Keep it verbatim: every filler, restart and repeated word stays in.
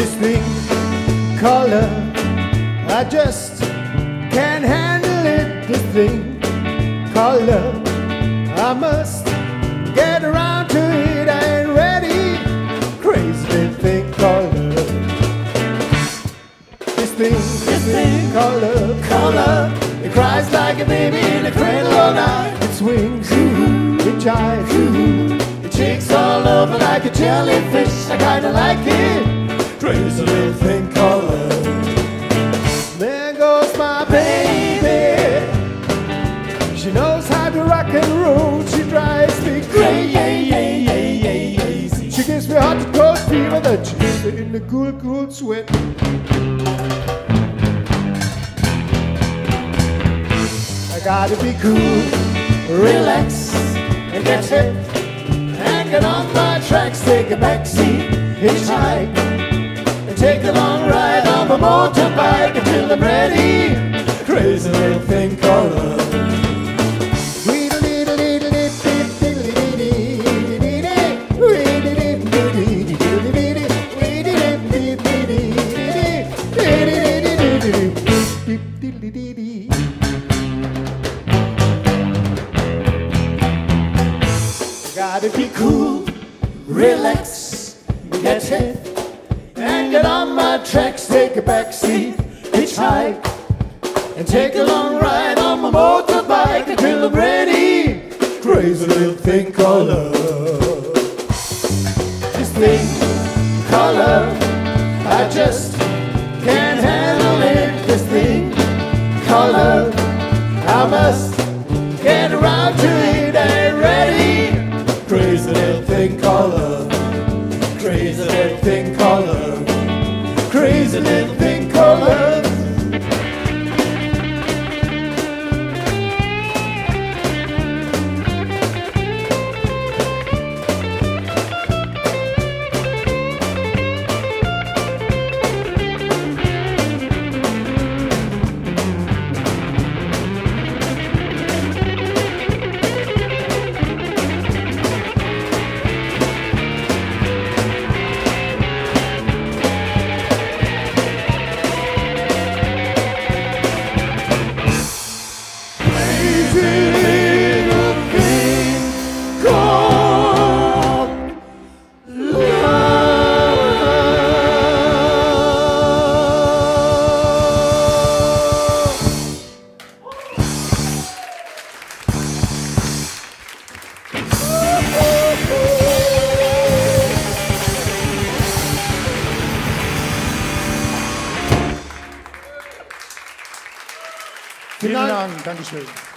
This thing called love, I just can't handle it. This thing called love, I must get around to it. I ain't ready. Crazy little thing called love. This thing, this thing called love, called love. It cries like a baby in a cradle all night. It swings, it jives, it shakes all over like a jellyfish. I kinda like it. Crazy little thing called love. There goes my baby. She knows how to rock and roll. She drives me crazy. She gives me hot and cold fever that chills me in the cool, cool sweat. I gotta be cool, relax, and get hip, and get on my tracks. Take a backseat, hitchhike, and take a long ride on my motorbike until I'm ready. Crazy little thing called love. Gotta be cool, relax, get hip, and get on my tracks. Take a backseat, hitchhike, and take a long ride on my motorbike until I'm ready. Crazy little thing called love. This thing called love, I just can't handle it. This thing called love, I must get around to it. I ain't ready. Crazy little thing called love. Crazy little thing called love. Crazy little thing called love. Vielen Dank, Dankeschön.